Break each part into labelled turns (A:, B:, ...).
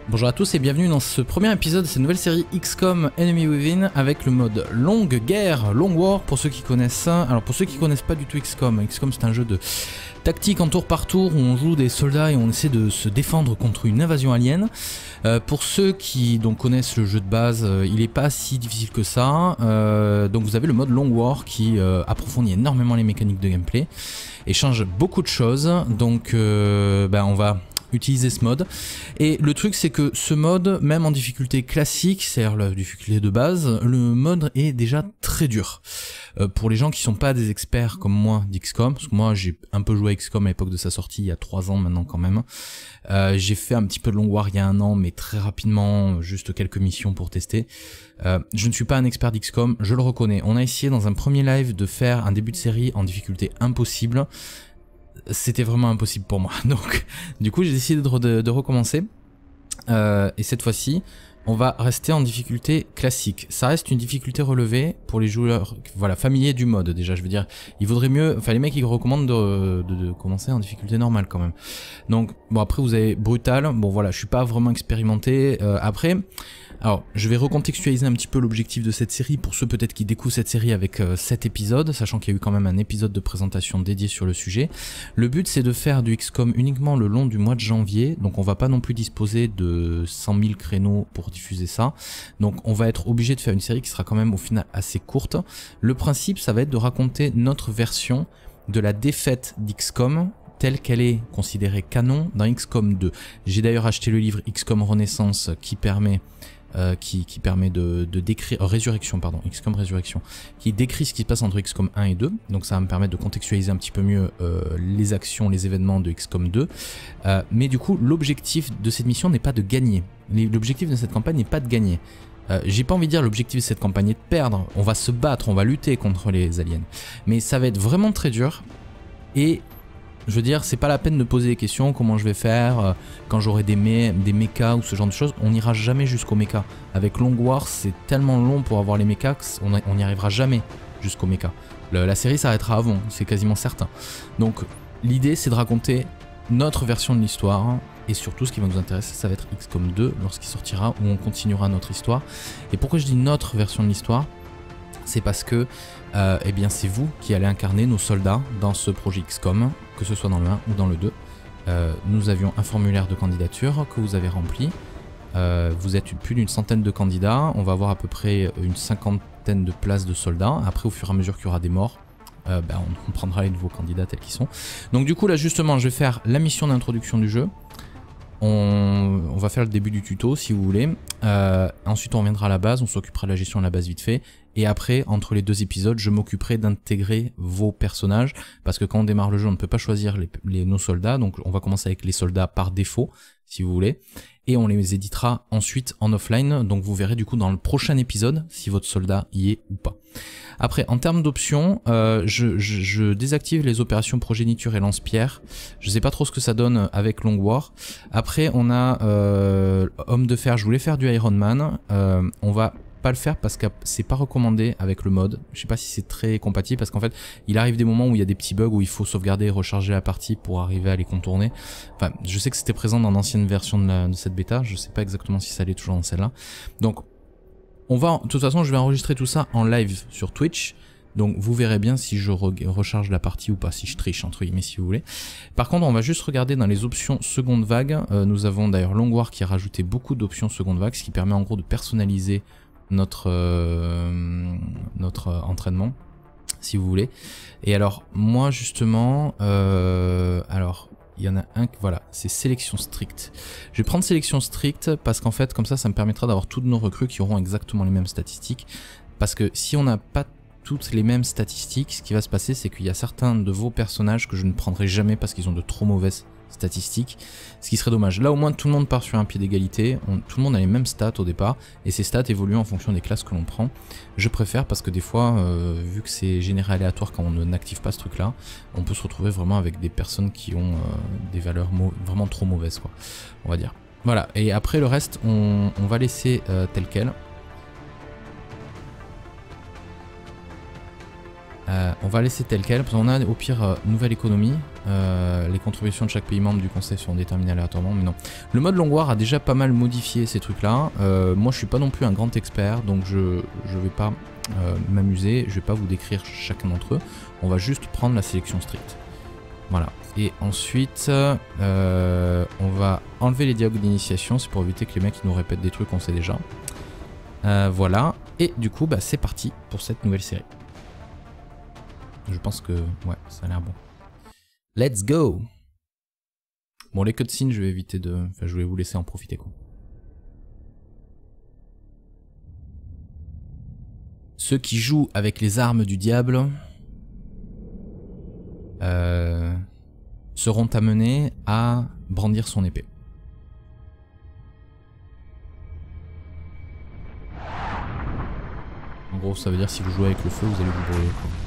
A: Bonjour à tous et bienvenue dans ce premier épisode de cette nouvelle série XCOM Enemy Within avec le mode longue guerre, long war pour ceux qui connaissent ça. Alors pour ceux qui connaissent pas du tout XCOM, XCOM c'est un jeu de tactique en tour par tour où on joue des soldats et on essaie de se défendre contre une invasion alien. Pour ceux qui donc connaissent le jeu de base, il n'est pas si difficile que ça. Donc vous avez le mode long war qui approfondit énormément les mécaniques de gameplay et change beaucoup de choses. Donc on va utiliser ce mode, et le truc c'est que ce mode, même en difficulté classique, c'est-à-dire la difficulté de base, le mode est déjà très dur. Pour les gens qui sont pas des experts comme moi d'XCOM, parce que moi j'ai un peu joué à XCOM à l'époque de sa sortie, il y a 3 ans maintenant quand même, j'ai fait un petit peu de long war il y a 1 an, mais très rapidement, juste quelques missions pour tester. Je ne suis pas un expert d'XCOM, je le reconnais. On a essayé dans un premier live de faire un début de série en difficulté impossible. C'était vraiment impossible pour moi, donc du coup j'ai décidé de recommencer, et cette fois-ci on va rester en difficulté classique. Ça reste une difficulté relevée pour les joueurs voilà, familiers du mode. Déjà je veux dire, il vaudrait mieux, enfin les mecs ils recommandent de commencer en difficulté normale quand même. Donc bon, après vous avez brutal, bon voilà, je suis pas vraiment expérimenté. Après, alors je vais recontextualiser un petit peu l'objectif de cette série pour ceux peut-être qui découvrent cette série avec 7 épisodes, sachant qu'il y a eu quand même un épisode de présentation dédié sur le sujet. Le but c'est de faire du XCOM uniquement le long du mois de janvier, donc on va pas non plus disposer de 100 000 créneaux pour diffuser ça, donc on va être obligé de faire une série qui sera quand même au final assez courte. Le principe ça va être de raconter notre version de la défaite d'XCOM telle qu'elle est considérée canon dans XCOM 2. J'ai d'ailleurs acheté le livre XCOM Renaissance qui permet de décrire Résurrection, pardon, XCOM Résurrection, qui décrit ce qui se passe entre XCOM 1 et 2, donc ça va me permettre de contextualiser un petit peu mieux les actions, les événements de XCOM 2, mais du coup l'objectif de cette mission n'est pas de gagner, l'objectif de cette campagne n'est pas de gagner. J'ai pas envie de dire l'objectif de cette campagne est de perdre, on va se battre, on va lutter contre les aliens, mais ça va être vraiment très dur, et je veux dire, c'est pas la peine de poser des questions, comment je vais faire quand j'aurai des mechas ou ce genre de choses. On n'ira jamais jusqu'au mecha. Avec Long War, c'est tellement long pour avoir les mechas qu'on n'y arrivera jamais jusqu'au mecha. La série s'arrêtera avant, c'est quasiment certain. Donc l'idée c'est de raconter notre version de l'histoire, et surtout ce qui va nous intéresser ça va être XCOM 2 lorsqu'il sortira, où on continuera notre histoire. Et pourquoi je dis notre version de l'histoire? C'est parce que eh bien c'est vous qui allez incarner nos soldats dans ce projet XCOM, que ce soit dans le 1 ou dans le 2. Nous avions un formulaire de candidature que vous avez rempli. Vous êtes plus d'une centaine de candidats. On va avoir à peu près une 50aine de places de soldats. Après, au fur et à mesure qu'il y aura des morts, on prendra les nouveaux candidats tels qu'ils sont. Donc du coup là justement je vais faire la mission d'introduction du jeu. On va faire le début du tuto si vous voulez. Ensuite on reviendra à la base, on s'occupera de la gestion de la base vite fait. Et après, entre les 2 épisodes, je m'occuperai d'intégrer vos personnages. Parce que quand on démarre le jeu, on ne peut pas choisir nos soldats. Donc on va commencer avec les soldats par défaut, si vous voulez. Et on les éditera ensuite en offline. Donc vous verrez du coup dans le prochain épisode si votre soldat y est ou pas. Après, en termes d'options, je désactive les opérations progéniture et lance-pierre. Je sais pas trop ce que ça donne avec Long War. Après, on a Homme de Fer. Je voulais faire du Iron Man. On va pas le faire parce que c'est pas recommandé avec le mode. Je sais pas si c'est très compatible parce qu'en fait, il arrive des moments où il y a des petits bugs où il faut sauvegarder et recharger la partie pour arriver à les contourner. Enfin, je sais que c'était présent dans l'ancienne version de cette bêta. Je sais pas exactement si ça l'est toujours dans celle-là. Donc, de toute façon, je vais enregistrer tout ça en live sur Twitch. Donc vous verrez bien si je recharge la partie ou pas, si je triche entre guillemets si vous voulez. Par contre on va juste regarder dans les options seconde vague. Nous avons d'ailleurs Long War qui a rajouté beaucoup d'options seconde vague, ce qui permet en gros de personnaliser notre entraînement si vous voulez. Et alors moi justement alors il y en a un, voilà, c'est sélection stricte. Je vais prendre sélection stricte parce qu'en fait comme ça me permettra d'avoir toutes nos recrues qui auront exactement les mêmes statistiques. Parce que si on n'a pas toutes les mêmes statistiques, ce qui va se passer c'est qu'il y a certains de vos personnages que je ne prendrai jamais parce qu'ils ont de trop mauvaises statistiques, ce qui serait dommage. Là au moins tout le monde part sur un pied d'égalité, tout le monde a les mêmes stats au départ, et ces stats évoluent en fonction des classes que l'on prend. Je préfère parce que des fois, vu que c'est généré aléatoire quand on n'active pas ce truc là, on peut se retrouver vraiment avec des personnes qui ont des valeurs vraiment trop mauvaises quoi, on va dire. Voilà, et après le reste on va laisser tel quel. On va laisser tel quel, parce qu'on a au pire nouvelle économie. Les contributions de chaque pays membre du conseil seront déterminées aléatoirement, mais non. Le mode Long War a déjà pas mal modifié ces trucs là. Moi je suis pas non plus un grand expert, donc je vais pas m'amuser, je vais pas vous décrire chacun d'entre eux. On va juste prendre la sélection stricte. Voilà. Et ensuite, on va enlever les dialogues d'initiation, c'est pour éviter que les mecs nous répètent des trucs qu'on sait déjà. Voilà. Et du coup, bah, c'est parti pour cette nouvelle série. Je pense que, ouais, ça a l'air bon. Let's go! Bon, les cutscenes, je vais éviter de... Enfin, je vais vous laisser en profiter, quoi. Ceux qui jouent avec les armes du diable seront amenés à brandir son épée. En gros, ça veut dire si vous jouez avec le feu, vous allez vous brûler, quoi.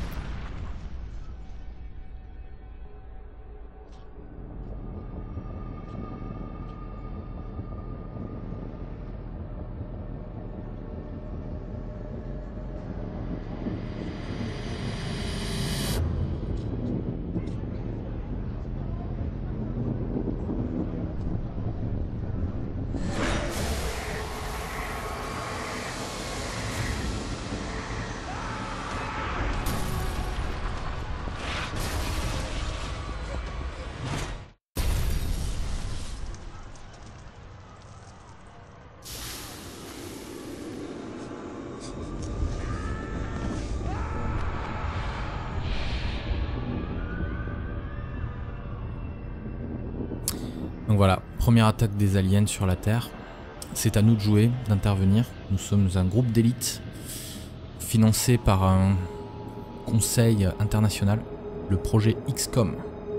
A: Donc voilà, première attaque des aliens sur la Terre. C'est à nous de jouer, d'intervenir. Nous sommes un groupe d'élite financé par un conseil international, le projet XCOM.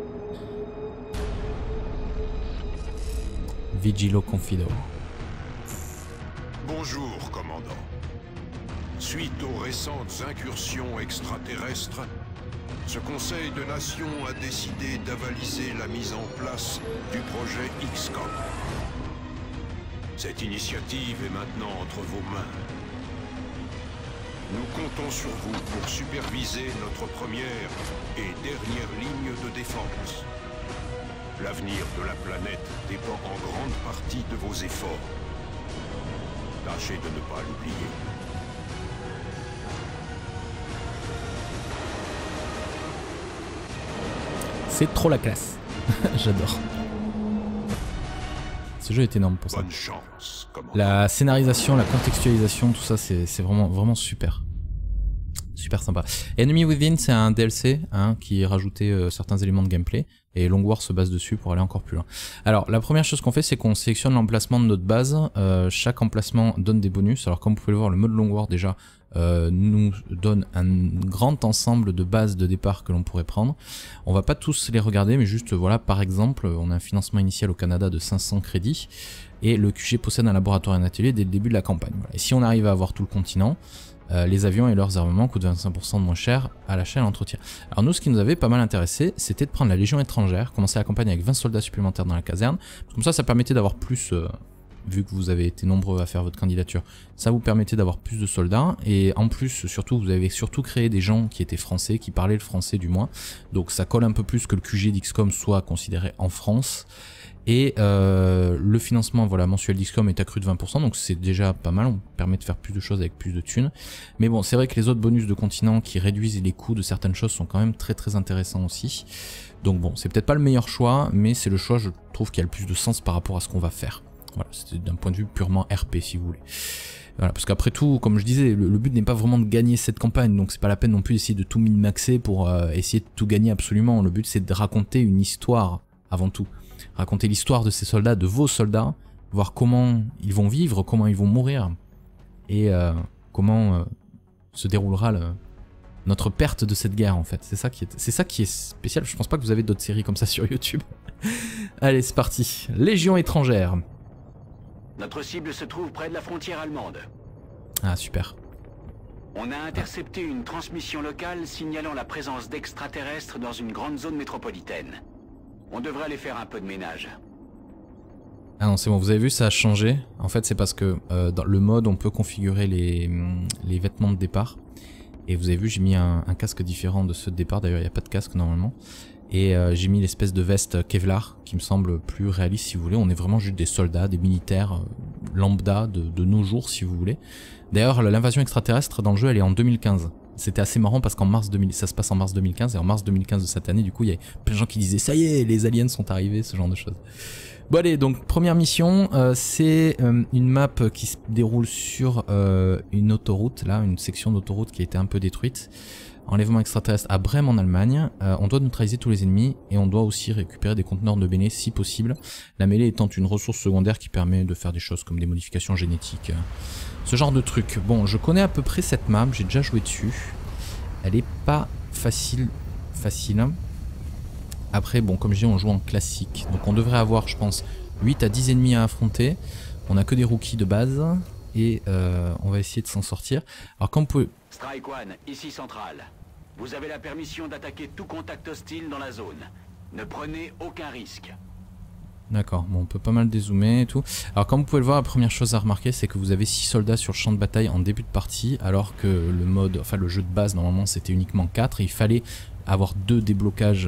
A: Vigilo Confido.
B: Bonjour, commandant. Suite aux récentes incursions extraterrestres, ce Conseil de Nations a décidé d'avaliser la mise en place du projet XCOM. Cette initiative est maintenant entre vos mains. Nous comptons sur vous pour superviser notre première et dernière ligne de défense. L'avenir de la planète dépend en grande partie de vos efforts. Tâchez de ne pas l'oublier.
A: C'est trop la classe. J'adore. Ce jeu est énorme pour ça.
B: Bonne chance, commandant.
A: La scénarisation, la contextualisation, tout ça, c'est vraiment super. Super sympa. Enemy Within, c'est un DLC hein, qui rajoutait certains éléments de gameplay. Et Long War se base dessus pour aller encore plus loin. Alors, la première chose qu'on fait, c'est qu'on sélectionne l'emplacement de notre base. Chaque emplacement donne des bonus. Alors, comme vous pouvez le voir, le mode Long War, déjà, nous donne un grand ensemble de bases de départ que l'on pourrait prendre. On va pas tous les regarder, mais juste, voilà, par exemple, on a un financement initial au Canada de 500 crédits. Et le QG possède un laboratoire et un atelier dès le début de la campagne. Voilà. Et si on arrive à avoir tout le continent, les avions et leurs armements coûtent 25% de moins cher à l'achat et à l'entretien. Alors nous, ce qui nous avait pas mal intéressé, c'était de prendre la Légion étrangère, commencer la campagne avec 20 soldats supplémentaires dans la caserne. Comme ça permettait d'avoir plus, vu que vous avez été nombreux à faire votre candidature, ça vous permettait d'avoir plus de soldats. Et en plus, surtout, vous avez surtout créé des gens qui étaient français, qui parlaient le français du moins. Donc ça colle un peu plus que le QG d'XCOM soit considéré en France. Et le financement voilà, mensuel d'XCOM est accru de 20%, donc c'est déjà pas mal, on permet de faire plus de choses avec plus de thunes. Mais bon, c'est vrai que les autres bonus de continent qui réduisent les coûts de certaines choses sont quand même très intéressants aussi. Donc bon, c'est peut-être pas le meilleur choix, mais c'est le choix, je trouve, qui a le plus de sens par rapport à ce qu'on va faire. Voilà, c'était d'un point de vue purement RP si vous voulez. Voilà, parce qu'après tout, comme je disais, le but n'est pas vraiment de gagner cette campagne, donc c'est pas la peine non plus d'essayer de tout min-maxer pour essayer de tout gagner absolument. Le but c'est de raconter une histoire avant tout. Raconter l'histoire de ces soldats, de vos soldats, voir comment ils vont vivre, comment ils vont mourir, et comment se déroulera notre perte de cette guerre en fait. C'est ça qui est spécial, je pense pas que vous avez d'autres séries comme ça sur YouTube. Allez, c'est parti. Légion étrangère.
C: Notre cible se trouve près de la frontière allemande.
A: Ah super.
C: On a intercepté une transmission locale signalant la présence d'extraterrestres dans une grande zone métropolitaine. On devrait aller faire un peu de ménage.
A: Ah non, c'est bon, vous avez vu, ça a changé. En fait, c'est parce que dans le mode, on peut configurer les vêtements de départ. Et vous avez vu, j'ai mis un casque différent de ceux de départ, d'ailleurs il n'y a pas de casque normalement. Et j'ai mis l'espèce de veste Kevlar qui me semble plus réaliste si vous voulez. On est vraiment juste des soldats, des militaires lambda de nos jours si vous voulez. D'ailleurs l'invasion extraterrestre dans le jeu elle est en 2015. C'était assez marrant parce qu'en mars 2000, ça se passe en mars 2015 et en mars 2015 de cette année du coup il y avait plein de gens qui disaient ça y est les aliens sont arrivés, ce genre de choses. Bon allez, donc première mission, c'est une map qui se déroule sur une autoroute, là, une section d'autoroute qui a été un peu détruite. Enlèvement extraterrestre à Brême en Allemagne. On doit neutraliser tous les ennemis et on doit aussi récupérer des conteneurs de mêlée si possible. La mêlée étant une ressource secondaire qui permet de faire des choses comme des modifications génétiques. Ce genre de truc. Bon, je connais à peu près cette map, j'ai déjà joué dessus. Elle est pas facile. Après, bon, comme je dis, on joue en classique. Donc on devrait avoir, je pense, 8 à 10 ennemis à affronter. On a que des rookies de base. Et on va essayer de s'en sortir. Alors comme vous pouvez...
C: Strike One, ici Central. Vous avez la permission d'attaquer tout contact hostile dans la zone. Ne prenez aucun risque.
A: D'accord, bon, on peut pas mal dézoomer et tout. Alors comme vous pouvez le voir, la première chose à remarquer, c'est que vous avez 6 soldats sur le champ de bataille en début de partie, alors que le mode, enfin le jeu de base, normalement, c'était uniquement 4. Et il fallait avoir 2 déblocages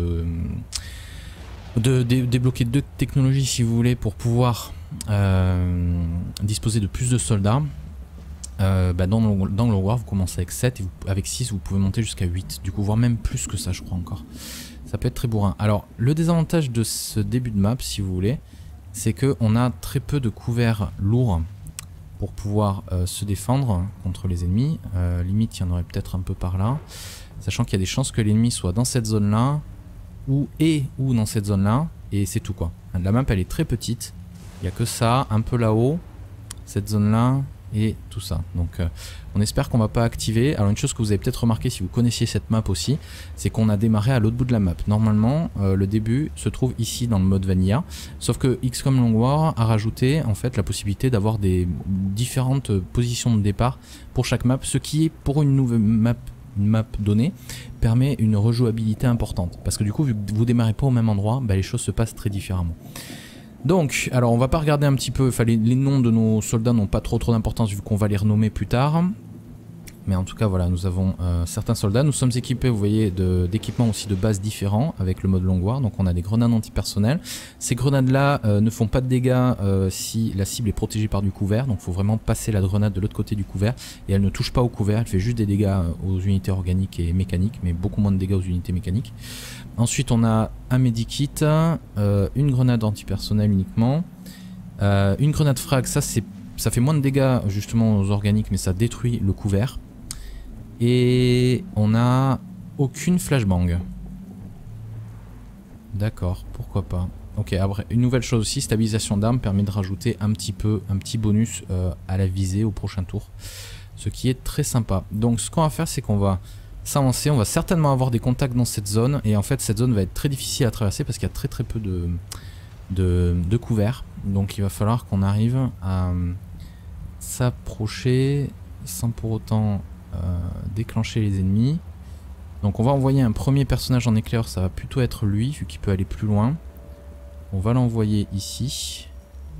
A: débloquer 2 technologies si vous voulez pour pouvoir disposer de plus de soldats. Dans le War vous commencez avec 7 et avec 6 vous pouvez monter jusqu'à 8, du coup voire même plus que ça je crois encore. Ça peut être très bourrin. Alors le désavantage de ce début de map si vous voulez, c'est que on a très peu de couverts lourds pour pouvoir se défendre contre les ennemis. Limite il y en aurait peut-être un peu par là, sachant qu'il y a des chances que l'ennemi soit dans cette zone là ou dans cette zone là, et c'est tout quoi. La map elle est très petite, il n'y a que ça, un peu là-haut, cette zone là et tout ça. Donc on espère qu'on va pas activer. Alors une chose que vous avez peut-être remarqué si vous connaissiez cette map aussi, c'est qu'on a démarré à l'autre bout de la map. Normalement le début se trouve ici dans le mode vanilla, sauf que XCOM Long War a rajouté en fait la possibilité d'avoir des différentes positions de départ pour chaque map, ce qui est pour une nouvelle map donnée permet une rejouabilité importante, parce que du coup vu que vous démarrez pas au même endroit, les choses se passent très différemment. Donc, alors on va pas regarder un petit peu, les noms de nos soldats n'ont pas trop d'importance vu qu'on va les renommer plus tard. Mais en tout cas voilà, nous avons certains soldats, nous sommes équipés, vous voyez, d'équipements aussi de base différents avec le mode Long War. Donc on a des grenades antipersonnelles. Ces grenades là ne font pas de dégâts si la cible est protégée par du couvert. Donc il faut vraiment passer la grenade de l'autre côté du couvert. Et elle ne touche pas au couvert, elle fait juste des dégâts aux unités organiques et mécaniques, mais beaucoup moins de dégâts aux unités mécaniques. Ensuite on a un medikit, une grenade antipersonnelle uniquement, une grenade frag, ça fait moins de dégâts justement aux organiques mais ça détruit le couvert. Et on a aucune flashbang. D'accord, pourquoi pas. Ok, après une nouvelle chose aussi, stabilisation d'armes permet de rajouter un petit bonus à la visée au prochain tour. Ce qui est très sympa. Donc ce qu'on va faire c'est qu'on va s'avancer, on va certainement avoir des contacts dans cette zone et en fait cette zone va être très difficile à traverser parce qu'il y a très peu de couverts. Donc il va falloir qu'on arrive à s'approcher sans pour autant déclencher les ennemis. Donc on va envoyer un premier personnage en éclair, ça va plutôt être lui vu qu'il peut aller plus loin. On va l'envoyer ici.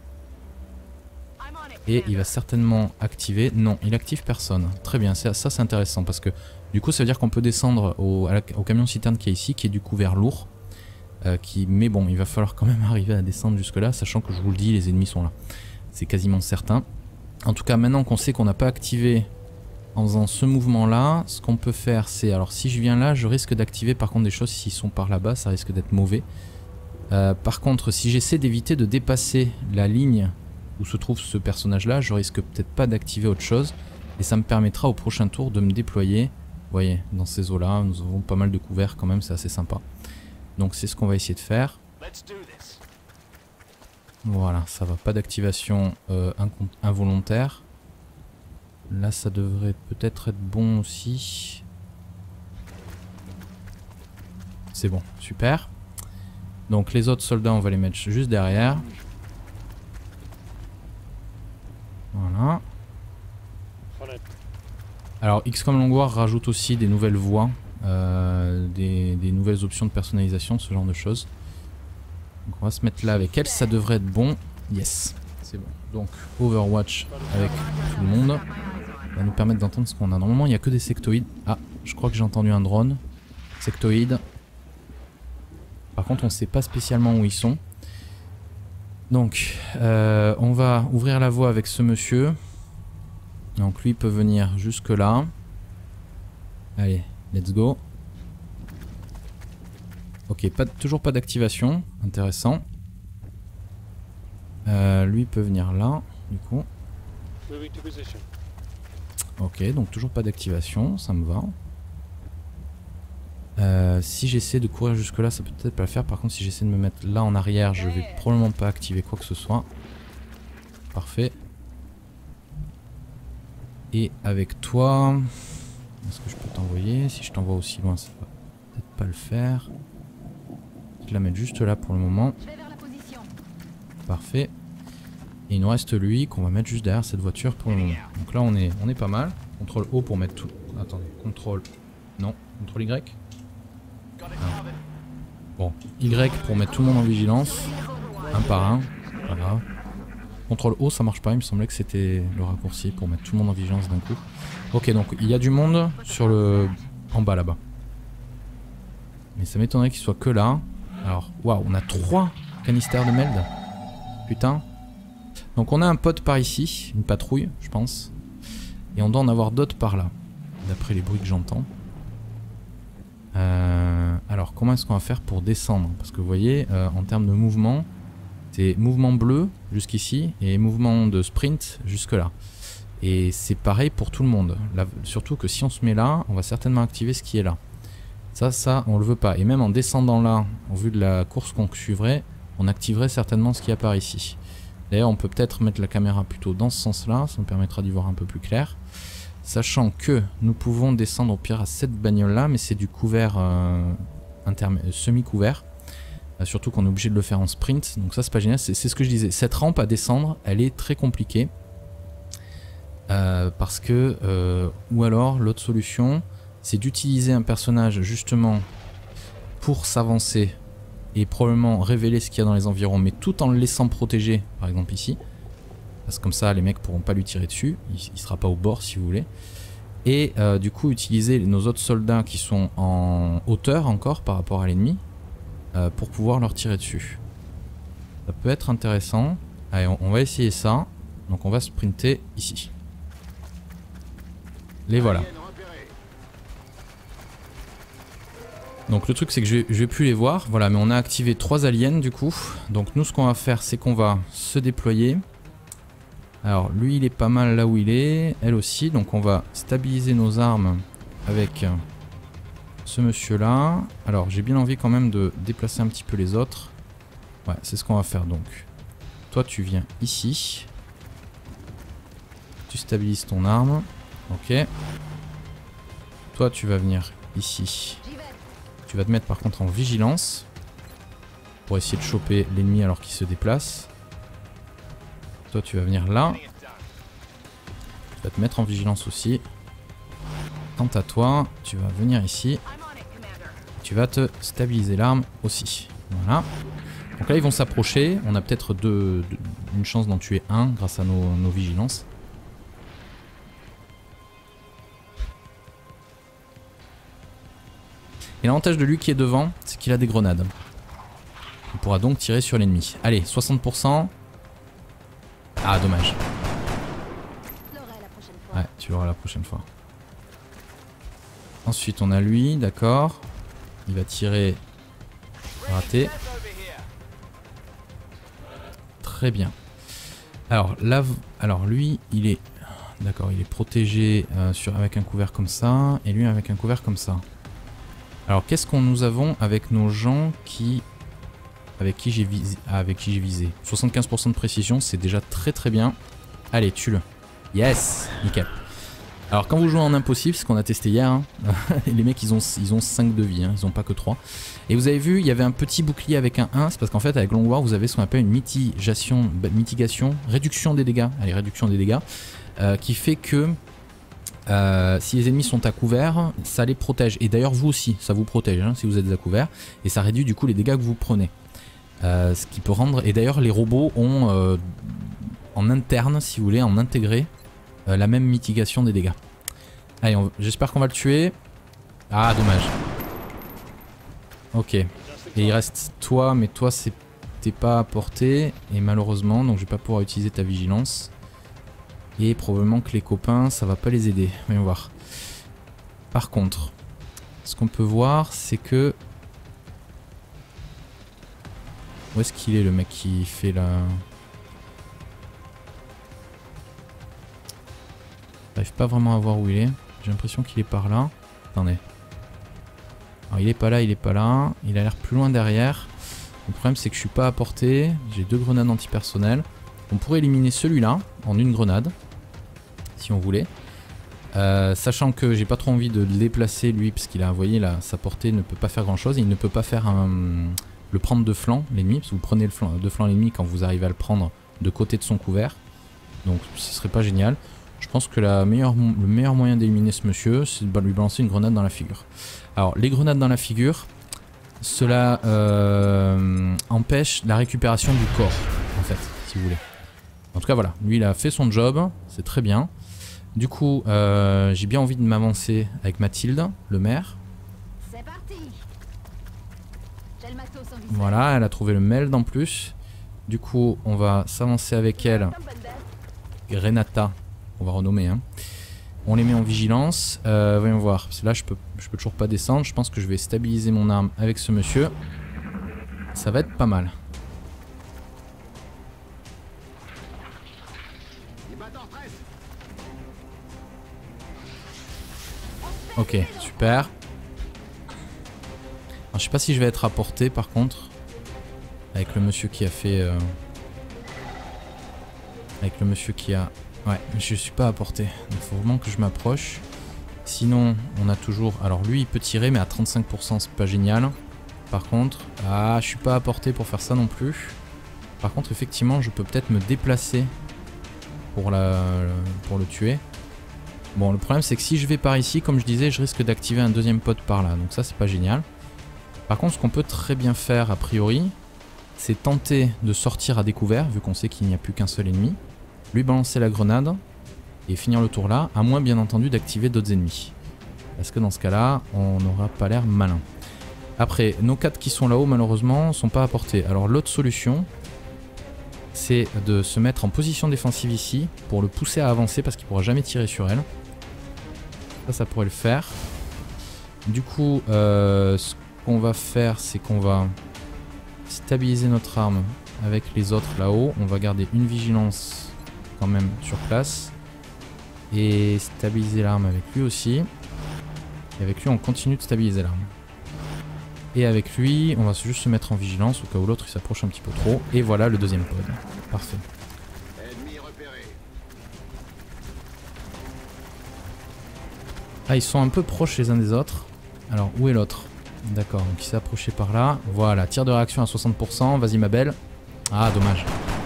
A: Et il va certainement activer. Non, il active personne. Très bien, ça c'est intéressant parce que du coup ça veut dire qu'on peut descendre au camion citerne qui est ici, qui est du couvert lourd. Mais bon, il va falloir quand même arriver à descendre jusque là, sachant que je vous le dis, les ennemis sont là. C'est quasiment certain. En tout cas, maintenant qu'on sait qu'on n'a pas activé en faisant ce mouvement là, ce qu'on peut faire c'est, alors si je viens là, je risque d'activer par contre des choses s'ils sont par là-bas, ça risque d'être mauvais. Par contre, si j'essaie d'éviter de dépasser la ligne où se trouve ce personnage là, je risque peut-être pas d'activer autre chose et ça me permettra au prochain tour de me déployer. Vous voyez, dans ces eaux là, nous avons pas mal de couverts quand même, c'est assez sympa. Donc c'est ce qu'on va essayer de faire. Voilà, ça va, pas d'activation involontaire. Là ça devrait peut-être être bon aussi. C'est bon, super. Donc les autres soldats on va les mettre juste derrière. Voilà. Alors XCOM Long War rajoute aussi des nouvelles voix, des nouvelles options de personnalisation, ce genre de choses. Donc on va se mettre là avec elle, ça devrait être bon. Yes, c'est bon. Donc Overwatch avec tout le monde. va nous permettre d'entendre ce qu'on a. Normalement il n'y a que des sectoïdes. Ah, je crois que j'ai entendu un drone. Sectoïde. Par contre on ne sait pas spécialement où ils sont. Donc on va ouvrir la voie avec ce monsieur. Donc lui peut venir jusque là. Allez, let's go. Ok, toujours pas d'activation. Intéressant. Lui peut venir là, du coup. Ok, donc toujours pas d'activation, ça me va. Si j'essaie de courir jusque là, ça peut peut-être pas le faire. Par contre, si j'essaie de me mettre là en arrière, je vais probablement pas activer quoi que ce soit. Parfait. Et avec toi, est-ce que je peux t'envoyer? Si je t'envoie aussi loin, ça va peut-être pas le faire. Je vais la mettre juste là pour le moment. Parfait. Et il nous reste lui qu'on va mettre juste derrière cette voiture pour le moment. Donc là on est pas mal. CTRL O pour mettre tout. Attendez, CTRL. Non, CTRL Y. Ah. Bon, Y pour mettre tout le monde en vigilance. Un par un. Voilà. CTRL O ça marche pas, il me semblait que c'était le raccourci pour mettre tout le monde en vigilance d'un coup. Ok, donc il y a du monde sur le... en bas là-bas. Mais ça m'étonnerait qu'il soit que là. Alors, waouh, on a 3 canisters de meld. Putain. Donc on a un pote par ici, une patrouille, je pense. Et on doit en avoir d'autres par là, d'après les bruits que j'entends. Alors, comment est-ce qu'on va faire pour descendre? Parce que vous voyez, en termes de mouvement, c'est mouvement bleu jusqu'ici et mouvement de sprint jusque là. Et c'est pareil pour tout le monde. Là, surtout que si on se met là, on va certainement activer ce qui est là. Ça, on le veut pas. Et même en descendant là, en vue de la course qu'on suivrait, on activerait certainement ce qui apparaît ici. D'ailleurs, on peut peut-être mettre la caméra plutôt dans ce sens-là, ça nous permettra d'y voir un peu plus clair. Sachant que nous pouvons descendre au pire à cette bagnole-là, mais c'est du couvert semi-couvert. Surtout qu'on est obligé de le faire en sprint, donc ça c'est pas génial. C'est ce que je disais, cette rampe à descendre, elle est très compliquée. Parce que, ou alors l'autre solution, c'est d'utiliser un personnage justement pour s'avancer et probablement révéler ce qu'il y a dans les environs, mais tout en le laissant protéger, par exemple ici. Parce que comme ça, les mecs pourront pas lui tirer dessus, il sera pas au bord si vous voulez. Et du coup, utiliser nos autres soldats qui sont en hauteur encore par rapport à l'ennemi, pour pouvoir leur tirer dessus. Ça peut être intéressant. Allez, on va essayer ça. Donc on va sprinter ici. Les voilà. Donc le truc c'est que je vais plus les voir. Voilà, mais on a activé 3 aliens du coup. Donc nous ce qu'on va faire c'est qu'on va se déployer. Alors lui il est pas mal là où il est. Elle aussi. Donc on va stabiliser nos armes avec ce monsieur là. Alors j'ai bien envie quand même de déplacer un petit peu les autres. Ouais, c'est ce qu'on va faire donc. Toi tu viens ici. Tu stabilises ton arme. Ok. Toi tu vas venir ici. Tu vas te mettre par contre en vigilance. Pour essayer de choper l'ennemi alors qu'il se déplace. Toi tu vas venir là. Tu vas te mettre en vigilance aussi. Quant à toi, tu vas venir ici. Tu vas te stabiliser l'arme aussi. Voilà. Donc là ils vont s'approcher. On a peut-être une chance d'en tuer un grâce à nos vigilances. Et l'avantage de lui qui est devant, c'est qu'il a des grenades. Il pourra donc tirer sur l'ennemi. Allez, 60%. Ah, dommage. Ouais, tu l'auras la prochaine fois. Ensuite, on a lui, d'accord. Il va tirer. Raté. Très bien. Alors, là, lui, il est... D'accord, il est protégé avec un couvert comme ça. Et lui avec un couvert comme ça. Alors qu'est-ce qu'on nous avons avec nos gens avec qui j'ai visé 75% de précision, c'est déjà très très bien. Allez, tue-le. Yes, nickel. Alors quand vous jouez en impossible, ce qu'on a testé hier, hein, les mecs ils ont 5 de vie, hein, ils ont pas que 3. Et vous avez vu, il y avait un petit bouclier avec un 1, c'est parce qu'en fait avec Long War vous avez ce qu'on appelle une réduction des dégâts, allez, réduction des dégâts, qui fait que si les ennemis sont à couvert, ça les protège. Et d'ailleurs vous aussi, ça vous protège hein, si vous êtes à couvert. Et ça réduit du coup les dégâts que vous prenez. Ce qui peut rendre... Et d'ailleurs les robots ont en interne, si vous voulez, en intégré, la même mitigation des dégâts. Allez, j'espère qu'on va le tuer. Ah, dommage. Ok. Et il reste toi, mais toi t'es pas à portée. Et malheureusement, donc je vais pas pouvoir utiliser ta vigilance. Et probablement que les copains, ça va pas les aider. Voyons voir. Par contre, ce qu'on peut voir, c'est que... Où est-ce qu'il est le mec qui fait la... J'arrive pas vraiment à voir où il est. J'ai l'impression qu'il est par là. Attendez. Alors il est pas là, il est pas là. Il a l'air plus loin derrière. Le problème c'est que je suis pas à portée. J'ai 2 grenades antipersonnelles. On pourrait éliminer celui-là en une grenade. Si on voulait. Sachant que j'ai pas trop envie de le déplacer lui. Parce qu'il a, vous voyez là, sa portée ne peut pas faire grand chose. Il ne peut pas faire le prendre de flanc l'ennemi. Parce que vous prenez le flanc, de flanc l'ennemi quand vous arrivez à le prendre de côté de son couvert. Donc ce serait pas génial. Je pense que le meilleur moyen d'éliminer ce monsieur, c'est de lui balancer une grenade dans la figure. Alors, les grenades dans la figure, cela empêche la récupération du corps, en fait, si vous voulez. En tout cas, voilà. Lui, il a fait son job, c'est très bien. Du coup, j'ai bien envie de m'avancer avec Mathilde, le maire.
D: C'est parti. J'ai le matos en vue.
A: Voilà, elle a trouvé le meld en plus. Du coup, on va s'avancer avec elle. Renata. On va renommer, hein. On les met en vigilance. Voyons voir. Parce que là, je peux toujours pas descendre. Je pense que je vais stabiliser mon arme avec ce monsieur. Ça va être pas mal. Ok, super. Alors, je sais pas si je vais être à portée par contre. Avec le monsieur qui a fait... Avec le monsieur qui a... Ouais, je suis pas à portée. Donc il faut vraiment que je m'approche. Sinon, on a toujours... Alors lui, il peut tirer, mais à 35%, c'est pas génial. Par contre... Ah, je suis pas à portée pour faire ça non plus. Par contre, effectivement, je peux peut-être me déplacer pour le tuer. Bon, le problème, c'est que si je vais par ici, comme je disais, je risque d'activer un deuxième pod par là. Donc ça, c'est pas génial. Par contre, ce qu'on peut très bien faire, a priori, c'est tenter de sortir à découvert, vu qu'on sait qu'il n'y a plus qu'un seul ennemi. Lui balancer la grenade et finir le tour là, à moins bien entendu d'activer d'autres ennemis. Parce que dans ce cas-là, on n'aura pas l'air malin. Après, nos 4 qui sont là-haut, malheureusement, sont pas à portée. Alors l'autre solution, c'est de se mettre en position défensive ici, pour le pousser à avancer, parce qu'il pourra jamais tirer sur elle. Ça pourrait le faire. Du coup, ce qu'on va faire, c'est qu'on va stabiliser notre arme avec les autres là-haut. On va garder une vigilance quand même sur place et stabiliser l'arme avec lui aussi. Et avec lui on continue de stabiliser l'arme. Et avec lui on va juste se mettre en vigilance au cas où l'autre il s'approche un petit peu trop. Et voilà le deuxième pod. Parfait. Ah, ils sont un peu proches les uns des autres. Alors où est l'autre? D'accord, donc il s'est approché par là. Voilà, tir de réaction à 60%. Vas-y ma belle. Ah dommage.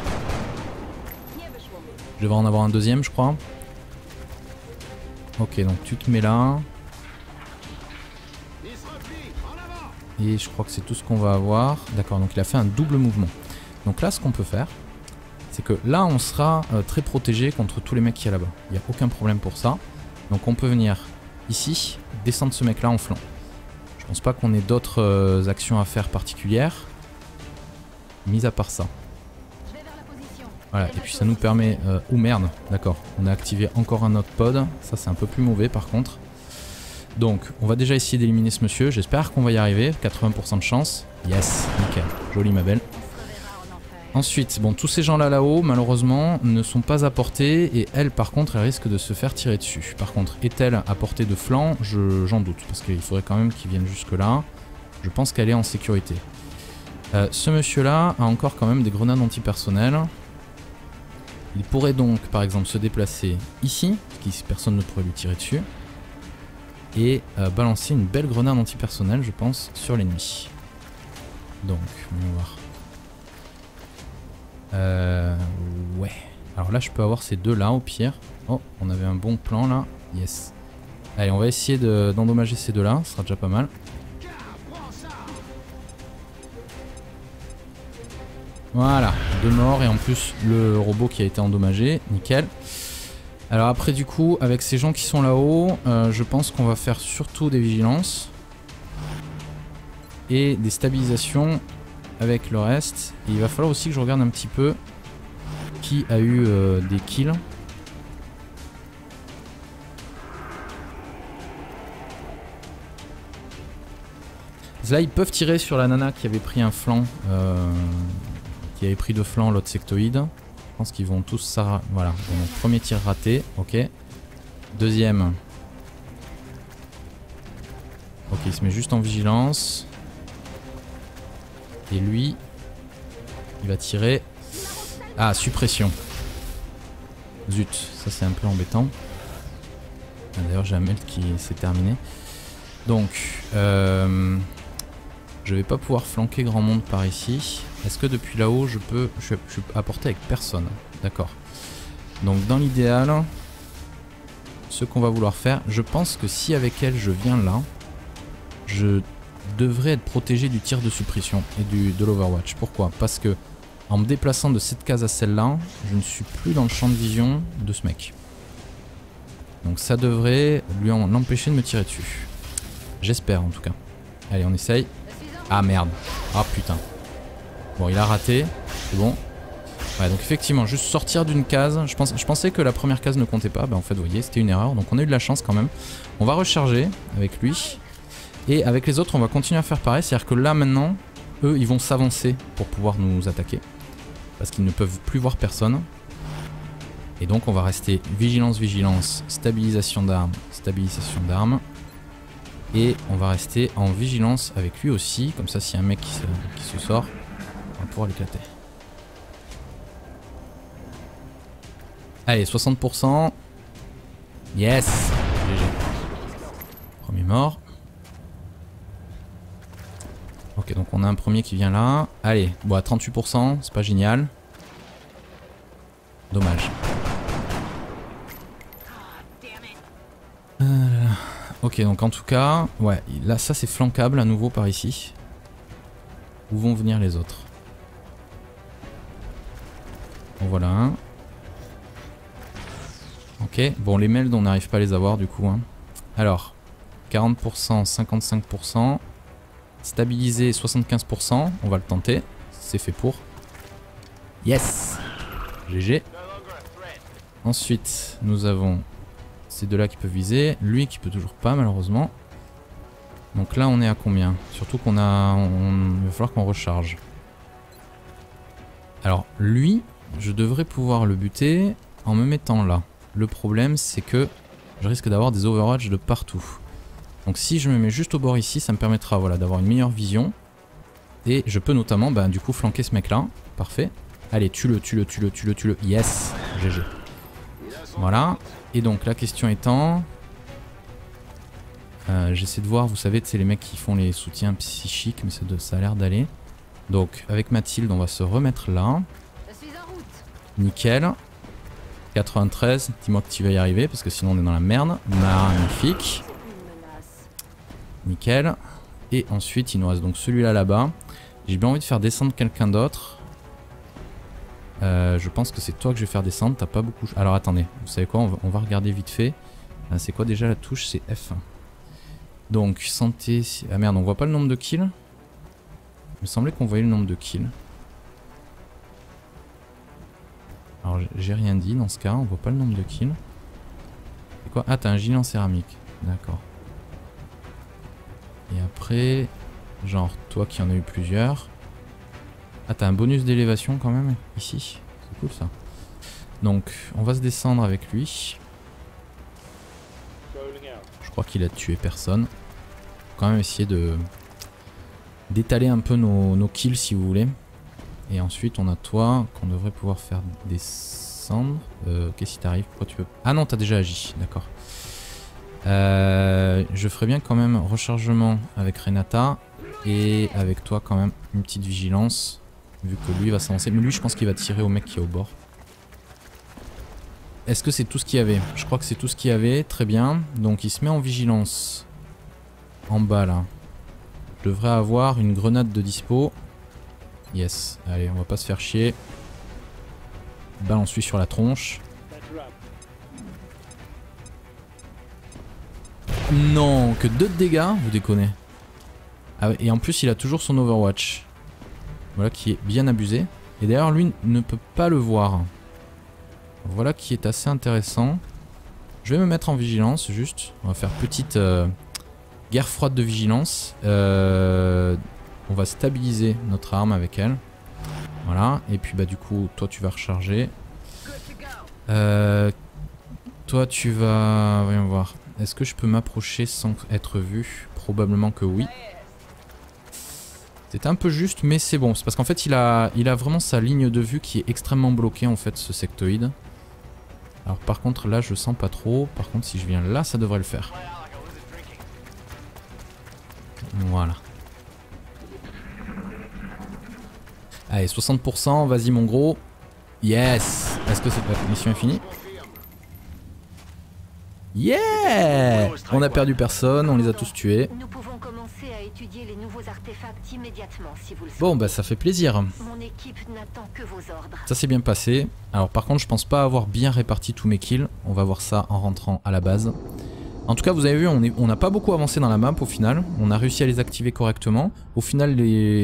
A: Je devrais en avoir un deuxième, je crois. Ok, donc tu te mets là. Et je crois que c'est tout ce qu'on va avoir. D'accord, donc il a fait un double mouvement. Donc là, ce qu'on peut faire, c'est que là, on sera très protégé contre tous les mecs qu'il y a là-bas. Il n'y a aucun problème pour ça. Donc on peut venir ici, descendre ce mec-là en flanc. Je pense pas qu'on ait d'autres actions à faire particulières. Mis à part ça. Voilà, et puis ça nous permet... oh merde, d'accord. On a activé encore un autre pod. Ça, c'est un peu plus mauvais par contre. Donc, on va déjà essayer d'éliminer ce monsieur. J'espère qu'on va y arriver. 80% de chance. Yes, nickel. Jolie ma belle. Ensuite, bon, tous ces gens-là là-haut, malheureusement, ne sont pas à portée. Et elle, par contre, elle risque de se faire tirer dessus. Par contre, est-elle à portée de flanc? J'en doute. Parce qu'il faudrait quand même qu'il vienne jusque-là. Je pense qu'elle est en sécurité. Ce monsieur-là a encore quand même des grenades antipersonnelles. Il pourrait donc par exemple se déplacer ici, parce que personne ne pourrait lui tirer dessus, et balancer une belle grenade antipersonnelle, je pense, sur l'ennemi. Donc, on va voir. Ouais. Alors là, je peux avoir ces deux là au pire. Oh, on avait un bon plan là. Yes. Allez, on va essayer d'endommager ces deux là, ce sera déjà pas mal. Voilà, 2 morts et en plus le robot qui a été endommagé, nickel. Alors après du coup, avec ces gens qui sont là-haut, je pense qu'on va faire surtout des vigilances. Et des stabilisations avec le reste. Et il va falloir aussi que je regarde un petit peu qui a eu des kills. Là ils peuvent tirer sur la nana qui avait pris un flanc, qui avait pris 2 flancs, l'autre sectoïde. Je pense qu'ils vont tous ça. Voilà, donc premier tir raté, ok. Deuxième. Ok, il se met juste en vigilance. Et lui, il va tirer. Ah, suppression. Zut, ça c'est un peu embêtant. Ah, d'ailleurs j'ai un melt qui s'est terminé. Donc, je vais pas pouvoir flanquer grand monde par ici. Est-ce que depuis là-haut je peux apporter avec personne? D'accord. Donc dans l'idéal, ce qu'on va vouloir faire, je pense que si avec elle je viens là, je devrais être protégé du tir de suppression et de l'Overwatch. Pourquoi? Parce que en me déplaçant de cette case à celle-là, je ne suis plus dans le champ de vision de ce mec. Donc ça devrait l'empêcher de me tirer dessus. J'espère en tout cas. Allez, on essaye. Ah merde. Ah putain. Bon, il a raté. C'est bon. Ouais, donc effectivement, juste sortir d'une case. Je pensais que la première case ne comptait pas. Bah en fait, vous voyez, c'était une erreur. Donc on a eu de la chance quand même. On va recharger avec lui. Et avec les autres, on va continuer à faire pareil. C'est-à-dire que là, maintenant, eux, ils vont s'avancer pour pouvoir nous attaquer. Parce qu'ils ne peuvent plus voir personne. Et donc, on va rester vigilance, vigilance, stabilisation d'armes, stabilisation d'armes. Et on va rester en vigilance avec lui aussi. Comme ça, s'il y a un mec qui se sort, on va pouvoir l'éclater. Allez, 60%. Yes! GG. Premier mort. Ok, donc on a un premier qui vient là. Allez, bon, à 38%, c'est pas génial. Dommage. Ok, donc en tout cas, ouais, là ça c'est flancable à nouveau par ici. Où vont venir les autres? Bon, voilà un. Ok, bon les melds on n'arrive pas à les avoir du coup. Hein. Alors, 40%, 55%. Stabiliser 75%, on va le tenter. C'est fait pour. Yes! GG. Ensuite, nous avons ces deux-là qui peuvent viser. Lui qui peut toujours pas, malheureusement. Donc là, on est à combien? Surtout qu'on a... il va falloir qu'on recharge. Alors, lui, je devrais pouvoir le buter en me mettant là. Le problème, c'est que je risque d'avoir des Overwatch de partout. Donc si je me mets juste au bord ici, ça me permettra voilà, d'avoir une meilleure vision. Et je peux notamment, bah, du coup, flanquer ce mec-là. Parfait. Allez, tue-le, tue-le, tue-le, tue-le, tue-le. Yes! GG. Voilà. Et donc la question étant... j'essaie de voir, vous savez, c'est les mecs qui font les soutiens psychiques, mais ça a l'air d'aller. Donc avec Mathilde, on va se remettre là. Nickel. 93, dis-moi que tu vas y arriver, parce que sinon on est dans la merde. Magnifique. Nickel. Et ensuite, il nous reste donc celui-là là-bas. J'ai bien envie de faire descendre quelqu'un d'autre. Je pense que c'est toi que je vais faire descendre. T'as pas beaucoup... Alors attendez, vous savez quoi, on va regarder vite fait. C'est quoi déjà la touche? C'est F1. Donc, santé... Ah merde, on voit pas le nombre de kills. Il me semblait qu'on voyait le nombre de kills. Alors, j'ai rien dit dans ce cas, on voit pas le nombre de kills. C'est quoi? Ah, t'as un gilet en céramique. D'accord. Et après... Genre, toi qui en as eu plusieurs... Ah, t'as un bonus d'élévation quand même, ici. C'est cool ça. Donc, on va se descendre avec lui. Je crois qu'il a tué personne. Faut quand même essayer de... d'étaler un peu nos kills si vous voulez. Et ensuite, on a toi, qu'on devrait pouvoir faire descendre. Qu'est-ce qui t'arrive? Pourquoi tu peux... Ah non, t'as déjà agi, d'accord. Je ferais bien quand même rechargement avec Renata. Et avec toi quand même une petite vigilance. Vu que lui va s'avancer. Mais lui je pense qu'il va tirer au mec qui est au bord. Est-ce que c'est tout ce qu'il y avait? Je crois que c'est tout ce qu'il y avait. Très bien. Donc il se met en vigilance. En bas là. Je devrais avoir une grenade de dispo. Yes. Allez, on va pas se faire chier. Balance-lui sur la tronche. Non, que 2 de dégâts, vous déconnez. Ah ouais, et en plus il a toujours son Overwatch. Voilà qui est bien abusé. Et d'ailleurs lui ne peut pas le voir. Voilà qui est assez intéressant. Je vais me mettre en vigilance juste. On va faire petite guerre froide de vigilance. On va stabiliser notre arme avec elle. Voilà. Et puis bah du coup toi tu vas recharger. Toi tu vas... Voyons voir. Est-ce que je peux m'approcher sans être vu? Probablement que oui. C'était un peu juste mais c'est bon. C'est parce qu'en fait il a vraiment sa ligne de vue qui est extrêmement bloquée en fait ce sectoïde. Alors par contre là je sens pas trop. Par contre si je viens là ça devrait le faire. Voilà. Allez 60%, vas-y mon gros. Yes. Est-ce que cette mission est finie? Yeah! On a perdu personne, on les a tous tués.
D: Nous pouvons commencer à étudier les nouveaux artefacts immédiatement si vous le souhaitez.
A: Bon bah ça fait plaisir.
D: Mon équipe n'attend que vos ordres.
A: Ça s'est bien passé. Alors par contre je pense pas avoir bien réparti tous mes kills. On va voir ça en rentrant à la base. En tout cas vous avez vu on n'a pas beaucoup avancé dans la map au final. On a réussi à les activer correctement. Au final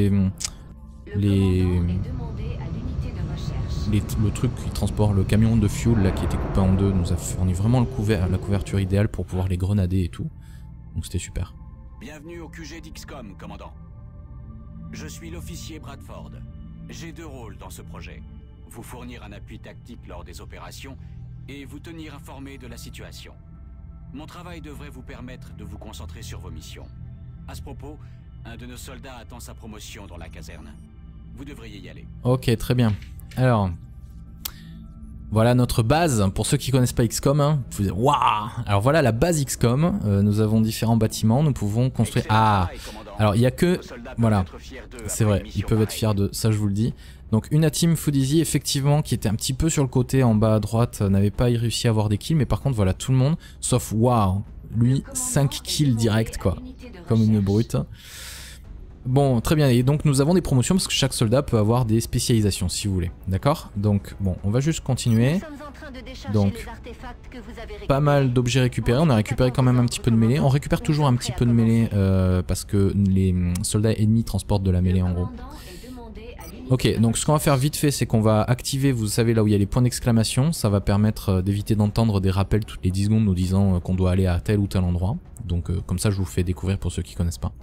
A: le truc qui transporte le camion de fuel là qui était coupé en deux nous a fourni vraiment la couverture idéale pour pouvoir les grenader et tout. Donc c'était super.
C: Bienvenue au QG d'XCOM, commandant. Je suis l'officier Bradford. J'ai 2 rôles dans ce projet. Vous fournir un appui tactique lors des opérations et vous tenir informé de la situation. Mon travail devrait vous permettre de vous concentrer sur vos missions. À ce propos, un de nos soldats attend sa promotion dans la caserne. Vous devriez y aller.
A: Ok, très bien. Alors, voilà notre base. Pour ceux qui connaissent pas XCOM, hein, vous dites waouh. Alors voilà la base XCOM. Nous avons différents bâtiments. Nous pouvons construire. Ah. Alors il y a que voilà. C'est vrai. Ils peuvent être fiers de ça. Je vous le dis. Donc une team Foodizy effectivement qui était un petit peu sur le côté en bas à droite n'avait pas réussi à avoir des kills. Mais par contre voilà tout le monde sauf waouh. Lui 5 kills direct quoi. Comme une brute. Bon, très bien, et donc nous avons des promotions parce que chaque soldat peut avoir des spécialisations si vous voulez, d'accord? Donc bon, on va juste continuer. Donc, pas mal d'objets récupérés, on a récupéré quand même un petit peu de mêlée. On récupère toujours un petit peu de mêlée parce que les soldats ennemis transportent de la mêlée en gros. Ok, donc ce qu'on va faire vite fait, c'est qu'on va activer, vous savez là où il y a les points d'exclamation, ça va permettre d'éviter d'entendre des rappels toutes les 10 secondes nous disant qu'on doit aller à tel ou tel endroit. Donc comme ça je vous fais découvrir pour ceux qui connaissent pas.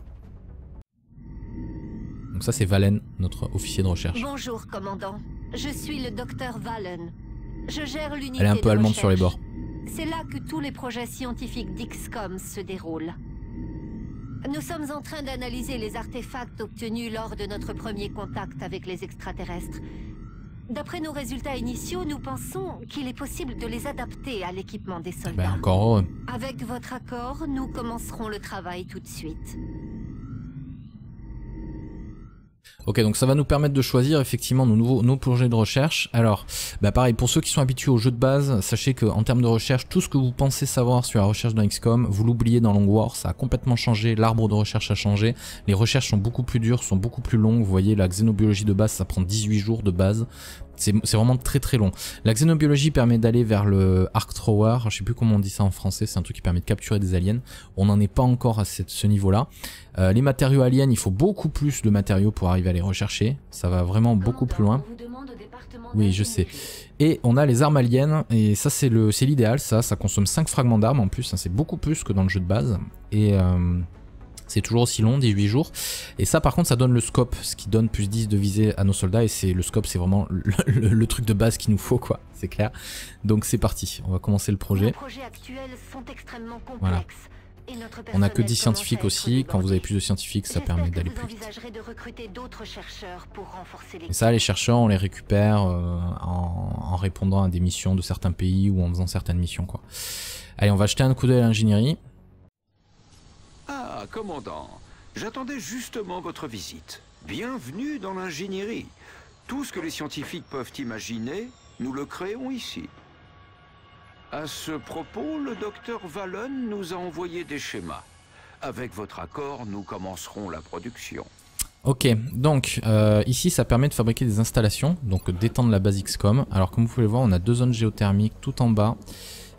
A: Donc ça c'est Valen, notre officier de recherche.
D: Bonjour commandant, je suis le docteur Valen. Je gère l'unité.
A: Elle est un peu allemande sur les bords.
D: C'est là que tous les projets scientifiques d'XCOM se déroulent. Nous sommes en train d'analyser les artefacts obtenus lors de notre premier contact avec les extraterrestres. D'après nos résultats initiaux, nous pensons qu'il est possible de les adapter à l'équipement des soldats.
A: Ben encore heureux.
D: Avec votre accord, nous commencerons le travail tout de suite.
A: Ok, donc ça va nous permettre de choisir effectivement nos projets de recherche. Alors, bah pareil, pour ceux qui sont habitués au jeu de base, sachez qu'en termes de recherche, tout ce que vous pensez savoir sur la recherche dans XCOM, vous l'oubliez dans Long War, ça a complètement changé, l'arbre de recherche a changé, les recherches sont beaucoup plus dures, sont beaucoup plus longues, vous voyez la xénobiologie de base, ça prend 18 jours de base. C'est vraiment très très long. La xénobiologie permet d'aller vers le Arc Thrower, je sais plus comment on dit ça en français, c'est un truc qui permet de capturer des aliens. On n'en est pas encore à ce niveau-là. Les matériaux aliens, il faut beaucoup plus de matériaux pour arriver à les rechercher. Ça va vraiment beaucoup plus loin. Oui, je sais. Et on a les armes aliens, et ça c'est l'idéal, ça consomme 5 fragments d'armes en plus, c'est beaucoup plus que dans le jeu de base. Et c'est toujours aussi long, 18 jours. Et ça par contre ça donne le scope, ce qui donne plus 10 de visée à nos soldats. Et le scope c'est vraiment le truc de base qu'il nous faut quoi, c'est clair. Donc c'est parti, on va commencer le projet.
D: Les projets actuels sont extrêmement complexes.
A: Voilà. On a que 10 scientifiques aussi, quand vous avez plus de scientifiques ça permet d'aller plus vite. Et ça les chercheurs on les récupère en répondant à des missions de certains pays ou en faisant certaines missions quoi. Allez on va jeter un coup d'œil à l'ingénierie.
B: Ah, commandant, j'attendais justement votre visite. Bienvenue dans l'ingénierie. Tout ce que les scientifiques peuvent imaginer, nous le créons ici. À ce propos, le docteur Valen nous a envoyé des schémas. Avec votre accord, nous commencerons la production.
A: Ok, donc ici ça permet de fabriquer des installations, donc d'étendre la base XCOM. Alors comme vous pouvez le voir, on a 2 zones géothermiques tout en bas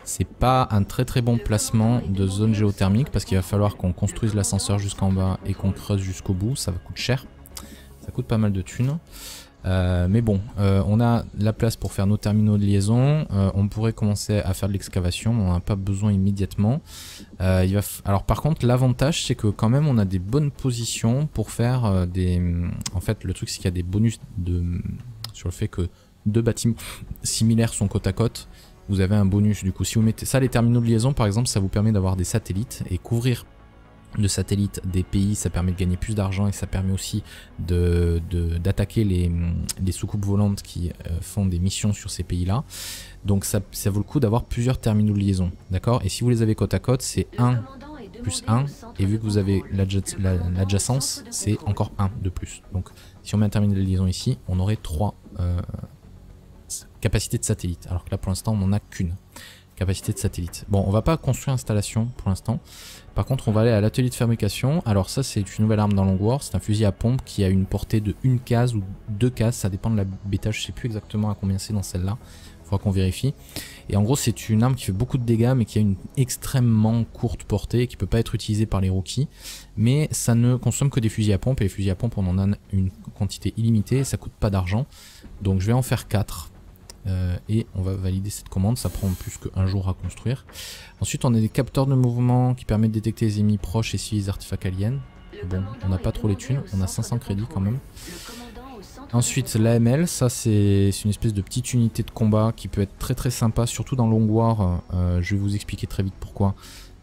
A: c'est pas un très bon placement de zone géothermique parce qu'il va falloir qu'on construise l'ascenseur jusqu'en bas et qu'on creuse jusqu'au bout, ça va coûter cher, ça coûte pas mal de thunes. Mais bon, on a la place pour faire nos terminaux de liaison, on pourrait commencer à faire de l'excavation, on n'en a pas besoin immédiatement. Alors par contre l'avantage c'est que quand même on a des bonnes positions pour faire des... En fait le truc c'est qu'il y a des bonus sur le fait que deux bâtiments similaires sont côte à côte. Vous avez un bonus du coup, si vous mettez ça, les terminaux de liaison par exemple, ça vous permet d'avoir des satellites et couvrir de satellites des pays, ça permet de gagner plus d'argent et ça permet aussi d'attaquer les soucoupes volantes qui font des missions sur ces pays là. Donc ça vaut le coup d'avoir plusieurs terminaux de liaison, d'accord. Et si vous les avez côte à côte, c'est 1 plus 1, et vu que vous avez l'adjacence, c'est encore 1 de plus. Donc si on met un terminal de liaison ici, on aurait 3 capacités de satellite, alors que là pour l'instant on n'en a qu'une capacité de satellite. Bon, on va pas construire installation pour l'instant. Par contre, on va aller à l'atelier de fabrication. Alors ça, c'est une nouvelle arme dans Long War. C'est un fusil à pompe qui a une portée de 1 case ou 2 cases. Ça dépend de la bêta. Je sais plus exactement à combien c'est dans celle-là. Il faudra qu'on vérifie. Et en gros, c'est une arme qui fait beaucoup de dégâts, mais qui a une extrêmement courte portée et qui peut pas être utilisée par les rookies. Mais ça ne consomme que des fusils à pompe. Et les fusils à pompe, on en a une quantité illimitée. Et ça coûte pas d'argent. Donc je vais en faire 4. Et on va valider cette commande, ça prend plus qu'un jour à construire. Ensuite on a des capteurs de mouvement qui permettent de détecter les ennemis proches et suivre les artefacts aliens. Bon, on n'a pas trop les thunes, on a 500 crédits quand même. Ensuite l'AML, ça c'est une espèce de petite unité de combat qui peut être très sympa, surtout dans Long War. Je vais vous expliquer très vite pourquoi.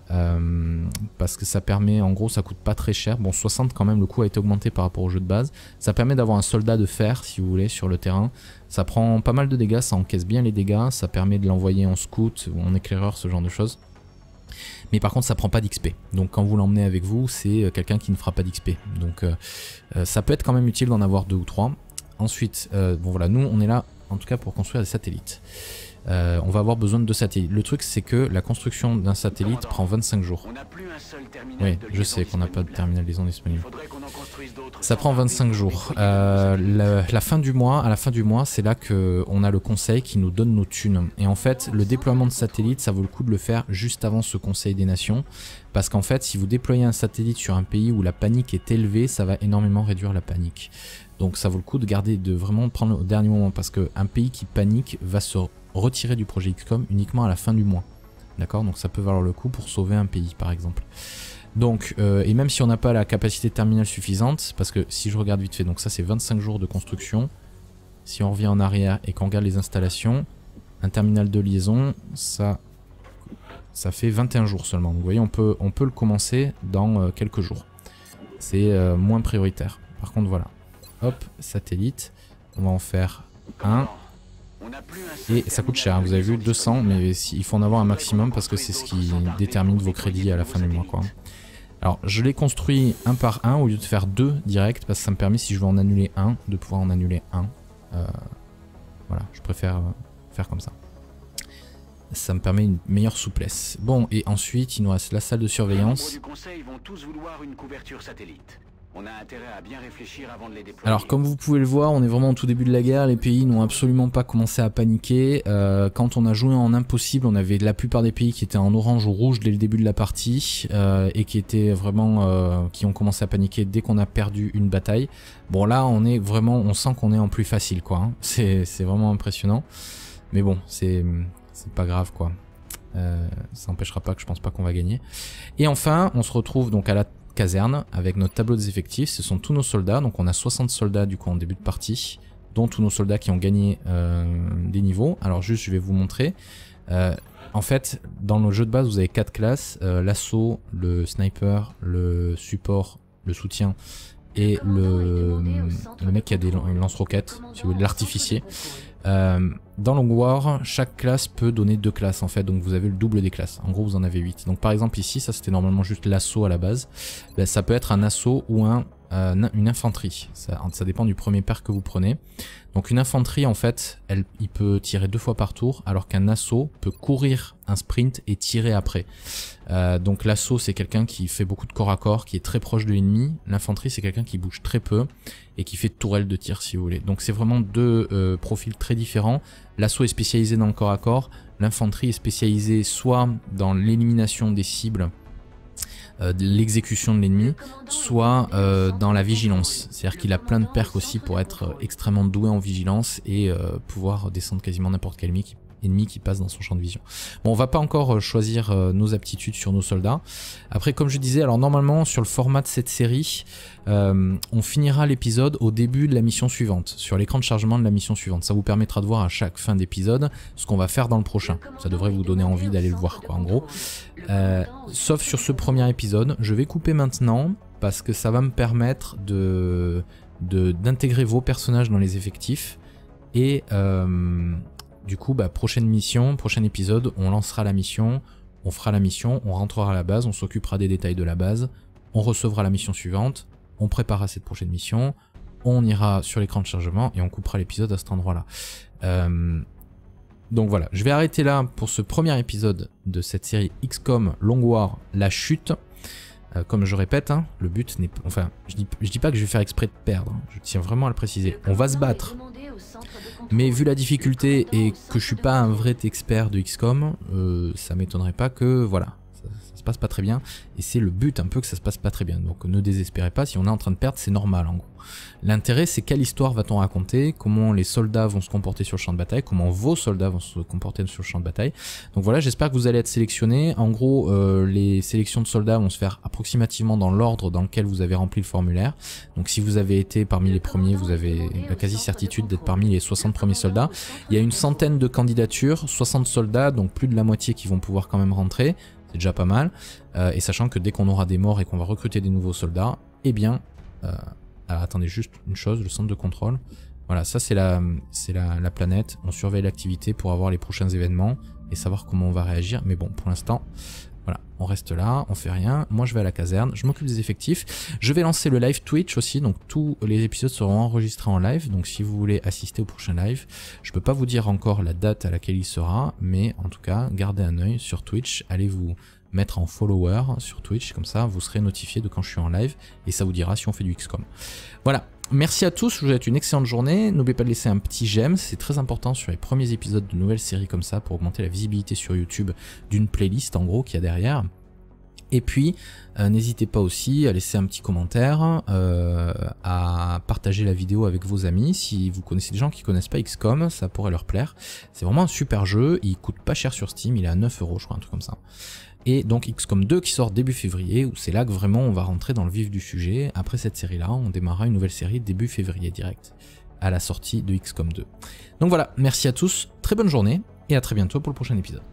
A: Parce que ça permet, en gros ça coûte pas très cher, bon 60 quand même, le coût a été augmenté par rapport au jeu de base, ça permet d'avoir un soldat de fer si vous voulez sur le terrain, ça prend pas mal de dégâts, ça encaisse bien les dégâts, ça permet de l'envoyer en scout ou en éclaireur, ce genre de choses, mais par contre ça prend pas d'XP, donc quand vous l'emmenez avec vous c'est quelqu'un qui ne fera pas d'XP, donc ça peut être quand même utile d'en avoir 2 ou 3. Ensuite, bon voilà, nous on est là en tout cas pour construire des satellites. On va avoir besoin de 2 satellites. Le truc c'est que la construction d'un satellite prend 25 jours. Oui, je sais qu'on n'a pas de terminal de liaison disponible. Ça prend 25 jours. À la fin du mois, c'est là qu'on a le conseil qui nous donne nos thunes. Et en fait, le déploiement de satellites, ça vaut le coup de le faire juste avant ce conseil des nations. Parce qu'en fait, si vous déployez un satellite sur un pays où la panique est élevée, ça va énormément réduire la panique. Donc ça vaut le coup de garder, de vraiment prendre au dernier moment. Parce qu'un pays qui panique va se retirer du projet XCOM uniquement à la fin du mois. D'accord, donc ça peut valoir le coup pour sauver un pays par exemple. Donc, et même si on n'a pas la capacité terminale suffisante, parce que si je regarde vite fait, donc ça c'est 25 jours de construction. Si on revient en arrière et qu'on regarde les installations, un terminal de liaison, ça fait 21 jours seulement. Donc, vous voyez, on peut le commencer dans quelques jours. C'est moins prioritaire. Par contre, voilà. Hop, satellite. On va en faire un. Et ça coûte cher, hein. Vous avez vu 200, mais il faut en avoir un maximum parce que c'est ce qui détermine vos crédits à la fin du mois, quoi. Alors je l'ai construit un par un au lieu de faire 2 direct parce que ça me permet, si je veux en annuler un, de pouvoir en annuler un. Voilà, je préfère faire comme ça. Ça me permet une meilleure souplesse. Bon, et ensuite il nous reste la salle de surveillance. On a intérêt à bien réfléchir avant de les déployer. Alors comme vous pouvez le voir, on est vraiment au tout début de la guerre, les pays n'ont absolument pas commencé à paniquer. Quand on a joué en impossible, on avait la plupart des pays qui étaient en orange ou rouge dès le début de la partie et qui étaient vraiment qui ont commencé à paniquer dès qu'on a perdu une bataille. Bon là on est vraiment, on sent qu'on est en plus facile quoi, hein. C'est vraiment impressionnant. Mais bon, c'est pas grave quoi. Ça n'empêchera pas que je pense pas qu'on va gagner. Et enfin, on se retrouve donc à la caserne avec notre tableau des effectifs. Ce sont tous nos soldats, donc on a 60 soldats du coup en début de partie, dont tous nos soldats qui ont gagné des niveaux. Alors juste je vais vous montrer. En fait dans le jeu de base vous avez 4 classes, l'assaut, le sniper, le support, le soutien et le mec qui a des lance-roquettes, si vous voulez, l'artificier. Dans Long War, chaque classe peut donner 2 classes en fait, donc vous avez le double des classes. En gros vous en avez 8. Donc par exemple ici, ça c'était normalement juste l'assaut à la base. Ben, ça peut être un assaut ou une infanterie. Ça dépend du premier pair que vous prenez. Donc une infanterie en fait, il peut tirer 2 fois par tour, alors qu'un assaut peut courir un sprint et tirer après. Donc l'assaut c'est quelqu'un qui fait beaucoup de corps à corps, qui est très proche de l'ennemi. L'infanterie c'est quelqu'un qui bouge très peu et qui fait tourelle de tir si vous voulez. Donc c'est vraiment 2 profils très différents. L'assaut est spécialisé dans le corps à corps, l'infanterie est spécialisée soit dans l'élimination des cibles, l'exécution de l'ennemi, soit dans la vigilance. C'est-à-dire qu'il a plein de perks aussi pour être extrêmement doué en vigilance et pouvoir descendre quasiment n'importe quel ennemi qui passe dans son champ de vision. Bon, on va pas encore choisir nos aptitudes sur nos soldats. Après, comme je disais, alors normalement sur le format de cette série, on finira l'épisode au début de la mission suivante, sur l'écran de chargement de la mission suivante. Ça vous permettra de voir à chaque fin d'épisode ce qu'on va faire dans le prochain. Ça devrait vous donner envie d'aller le voir, quoi, en gros. Sauf sur ce premier épisode, je vais couper maintenant parce que ça va me permettre d'intégrer vos personnages dans les effectifs et du coup, prochaine mission, prochain épisode, on lancera la mission, on fera la mission, on rentrera à la base, on s'occupera des détails de la base, on recevra la mission suivante, on préparera cette prochaine mission, on ira sur l'écran de chargement et on coupera l'épisode à cet endroit-là. Donc voilà, je vais arrêter là pour ce premier épisode de cette série XCOM Long War, la chute. Comme je répète, hein, le but n'est pas... Enfin, je dis pas que je vais faire exprès de perdre, hein, je tiens vraiment à le préciser. On va se battre. Mais vu la difficulté et que je suis pas un vrai expert de XCOM, ça m'étonnerait pas que, voilà, ça se passe pas très bien. Et c'est le but un peu que ça se passe pas très bien. Donc ne désespérez pas, si on est en train de perdre, c'est normal en gros. L'intérêt, c'est quelle histoire va-t-on raconter, comment les soldats vont se comporter sur le champ de bataille, comment vos soldats vont se comporter sur le champ de bataille. Donc voilà, j'espère que vous allez être sélectionnés. En gros, les sélections de soldats vont se faire approximativement dans l'ordre dans lequel vous avez rempli le formulaire. Donc si vous avez été parmi les premiers, vous avez la quasi-certitude d'être parmi les 60 premiers soldats. Il y a une centaine de candidatures, 60 soldats, donc plus de la moitié qui vont pouvoir quand même rentrer. C'est déjà pas mal. Et sachant que dès qu'on aura des morts et qu'on va recruter des nouveaux soldats, eh bien... alors attendez juste une chose, le centre de contrôle. Voilà, ça c'est la planète. On surveille l'activité pour avoir les prochains événements et savoir comment on va réagir. Mais bon, pour l'instant, voilà, on reste là, on fait rien. Moi je vais à la caserne, je m'occupe des effectifs. Je vais lancer le live Twitch aussi, donc tous les épisodes seront enregistrés en live. Donc si vous voulez assister au prochain live, je peux pas vous dire encore la date à laquelle il sera, mais en tout cas, gardez un œil sur Twitch, allez vous mettre en follower sur Twitch, comme ça vous serez notifié de quand je suis en live et ça vous dira si on fait du XCOM. Voilà, merci à tous, je vous souhaite une excellente journée, n'oubliez pas de laisser un petit j'aime, c'est très important sur les premiers épisodes de nouvelles séries comme ça pour augmenter la visibilité sur YouTube d'une playlist en gros qu'il y a derrière. Et puis, n'hésitez pas aussi à laisser un petit commentaire, à partager la vidéo avec vos amis. Si vous connaissez des gens qui connaissent pas XCOM, ça pourrait leur plaire. C'est vraiment un super jeu, il coûte pas cher sur Steam, il est à 9 €, je crois, un truc comme ça. Et donc XCOM 2 qui sort début février, où c'est là que vraiment on va rentrer dans le vif du sujet. Après cette série-là, on démarrera une nouvelle série début février direct, à la sortie de XCOM 2. Donc voilà, merci à tous, très bonne journée, et à très bientôt pour le prochain épisode.